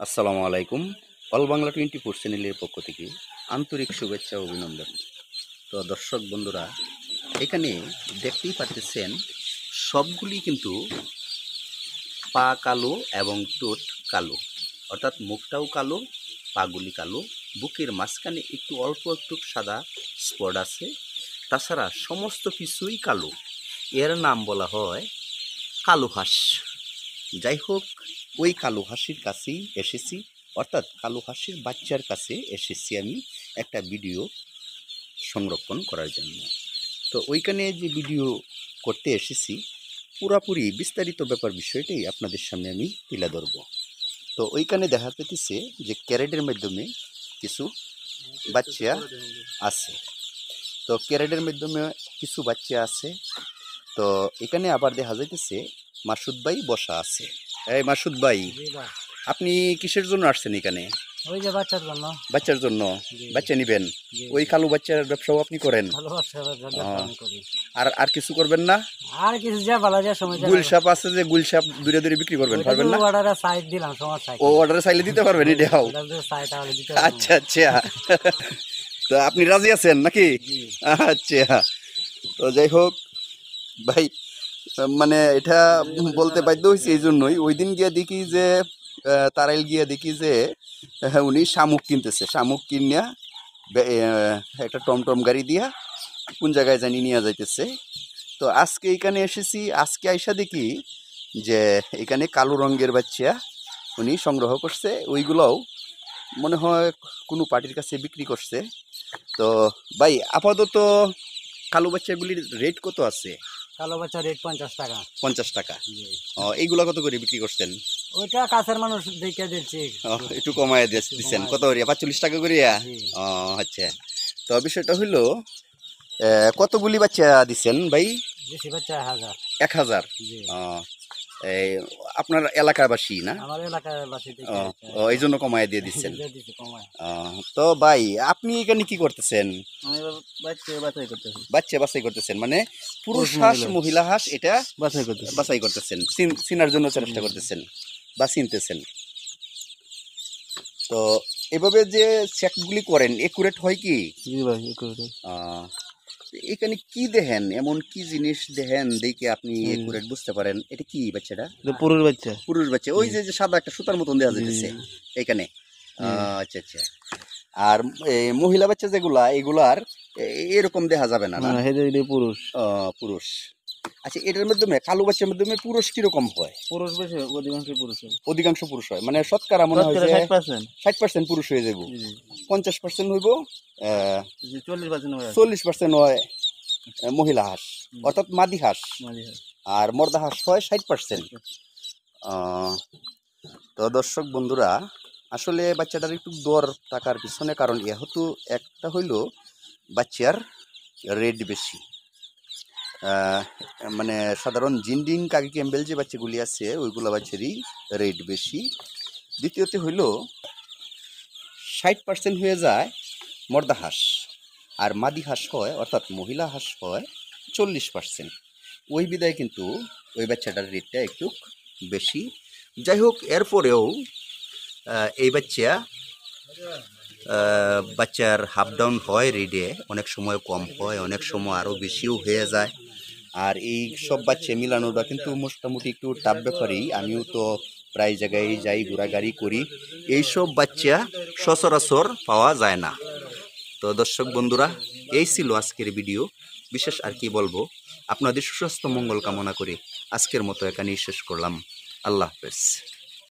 আসসালামু আলাইকুম। অল বাংলা 24 চ্যানেলের পক্ষ থেকে আন্তরিক শুভেচ্ছা ও অভিনন্দন। তো দর্শক বন্ধুরা, এখানে দেখতেই পাচ্ছেন সবগুলি কিন্তু পা কালো এবং ঠোঁট কালো, অর্থাৎ মুখটাও কালো, পাগুলি কালো, বুকের মাঝখানে একটু অল্প একটু সাদা স্পট আছে। তাছাড়া সমস্ত কিছুই কালো। এর নাম বলা হয় কালো হাঁস। যাই হোক, ওই কালো হাঁসির কাছেই এসেছি, অর্থাৎ কালো হাঁসির বাচ্চার কাছে এসেছি আমি একটা ভিডিও সংরক্ষণ করার জন্য। তো ওইখানে যে ভিডিও করতে এসেছি, পুরাপুরি বিস্তারিত ব্যাপার বিষয়টাই আপনাদের সামনে আমি তুলে ধরব। তো ওইখানে দেখা পেতেছে যে ক্যারেটের মাধ্যমে কিছু বাচ্চা আছে। তো ক্যারেটের মাধ্যমে কিছু বাচ্চা আছে। তো এখানে আবার দেখা যাইতেছে মাসুদ ভাই বসা আছে। এই মাসুদ ভাই, আপনি কিসের জন্য আসছেন এখানে? ওই যে বাচ্চার জন্য। বাচ্চার জন্য জি। বাচ্চা নিবেন? জি। ওই কালো বাচ্চার ব্যবসাও আপনি করেন? ভালো বাচ্চার ব্যবসা আমি করি। আর আর কিছু করবেন না? আর কিছু যা ভালো যা সময় যা গুলশাপ আছে, যে গুলশাপ দূরে দূরে বিক্রি করবেন, ওইটা পারবেন তো না? অর্ডারে সাইড দিলাম সমস্যা ও অর্ডারে চাইলে দিতে পারবেন, এটাও? ওটা তো সাইড তাহলে দিতে পারবো। আচ্ছা আচ্ছা। তো আপনি রাজি আছেন নাকি? জি। আচ্ছা। তো যাই হোক ভাই, মানে এটা বলতে বাধ্য হয়েছে এই জন্যই, ওই দিন গিয়ে দেখি যে তারাইল গিয়ে দেখি যে উনি শামুক কিনতেছে। শামুক কিনিয়া একটা টমটম গাড়ি দিয়া কোন জায়গায় জানি নিয়ে যাইতেছে। তো আজকে এখানে এসেছি, আজকে আইসা দেখি যে এখানে কালো রঙের বাচ্চা উনি সংগ্রহ করছে। ওইগুলোও মনে হয় কোনো পার্টির কাছে বিক্রি করছে। তো ভাই, আপাতত কালো বাচ্চাগুলির রেট কত আছে? কালো বাচ্চা রেট 50 টাকা। 50 টাকা। জি। এইগুলা কত করে বিক্রি করছেন? ওইটা কাছের মানুষ দেখে দিচ্ছি। একটু কমায় দিচ্ছেন। কত করিয়া? 45 টাকা করিয়া? জি। আচ্ছা। তো বিষয়টা হইলো, কতগুলি বাচ্চা দিচ্ছেন ভাই? বেশি বাচ্চা 1000। 1000? জি। এই আপনার এলাকাবাসী না? আমার এলাকার বাসী দেখে এই জন্য কমায় দিয়ে দিচ্ছেন। দিচ্ছি কমায়। তো ভাই, আপনি এখানে কি করতেছেন? আমি বাচ্চা বাছাই করতেছি। বাচ্চা বাছাই করতেছেন মানে পুরুষ হাঁস মহিলা হাঁস এটা বাছাই করতেছি। বাছাই করতেছেন, চিনার জন্য চেষ্টা করতেছেন বা চিনতেছেন। তো এভাবে যে চেকগুলি করেন, একুরেট হয় কি? জি ভাই একুরেট। এখানে কি দেখেন, এমন কি জিনিস দেখেন দেখে আপনি একুরেট বুঝতে পারেন এটা কি বাচ্চাটা? পুরুষ বাচ্চা। পুরুষ বাচ্চা, ওই যে যে সাদা একটা সুতার মতন দেওয়া যাইতেছে এখানে। আচ্ছা আচ্ছা। আর মহিলা বাচ্চা যেগুলা, এগুলার এরকম দেখা যাবে না, না? পুরুষ। পুরুষ। আচ্ছা, এটার মাধ্যমে কালো বাচ্চার মাধ্যমে পুরুষ কিরকম হয়? পুরুষ বেশি অধিকাংশ পুরুষ হয়। অধিকাংশ পুরুষ হয়, মানে শতকরা মনে হয় যে 60% পুরুষ হয়ে যাব, 50% হইব, 40% হয় মহিলা হাঁস, অর্থাৎ মাদি হাঁস। আর মর্দা হাঁস হয় 60%। তো দর্শক বন্ধুরা, আসলে বাচ্চাটার একটু দর টাকার পিছনে কারণ যেহেতু একটা হইল বাচ্চার রেট বেশি। মানে সাধারণ জিন্ডিং কাকি ক্যাম্বেল যে বাচ্চাগুলি আছে ওইগুলো বাচ্চারই রেট বেশি। দ্বিতীয়তে হইল 60% হয়ে যায় মর্দা হাঁস, আর মাদি হাঁস হয় অর্থাৎ মহিলা হাঁস হয় 40%। ওই বিদায় কিন্তু ওই বাচ্চাটার রেটটা একটু বেশি। যাই হোক, এরপরেও এই বাচ্চার হাফ ডাউন হয় রেটে, অনেক সময় কম হয়, অনেক সময় আরও বেশিও হয়ে যায়। আর এই সব বাচ্চা মিলানোটা কিন্তু মোটামুটি একটু টাফ ব্যাপারই। আমিও তো প্রায় জায়গায় যাই, ঘোরাঘুরি করি, এইসব বাচ্চা সচরাচর পাওয়া যায় না। তো দর্শক বন্ধুরা, এই ছিল আজকের ভিডিও। বিশেষ আর কি বলবো, আপনাদের সুস্বাস্থ্য মঙ্গল কামনা করে আজকের মতো এখানেই শেষ করলাম। আল্লাহ হাফেজ।